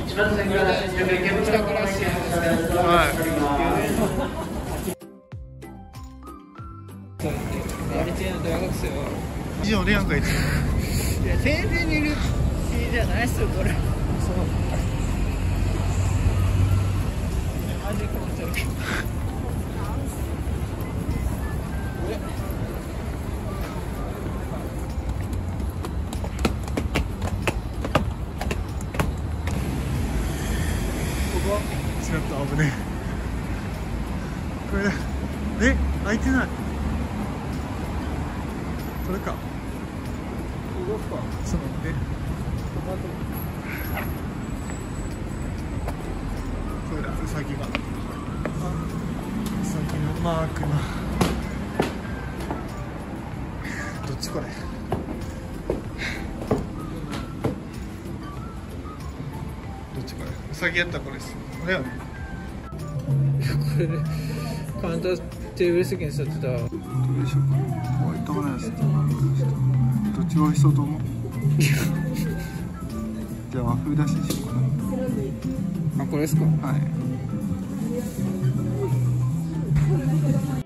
やり手の大学生は以上俺やんかいつも。 いや定時にいる気じゃないっすよこれ。そうマジかもしれない。 ちょっと危ねえ。これ開いてない。これか。 動くか。 そうでこれだ、ウサギが。ウサギのマークのどっちこれ。どっちこれ。ウサギやったらこれです。これやね。 これね、カウンターテーブル席に座ってた。 どうでしょうか。おい、どうなんですか。どっちが美味しそうと思う。じゃあ和風だしにしようかな。 あ、これですか。 はい。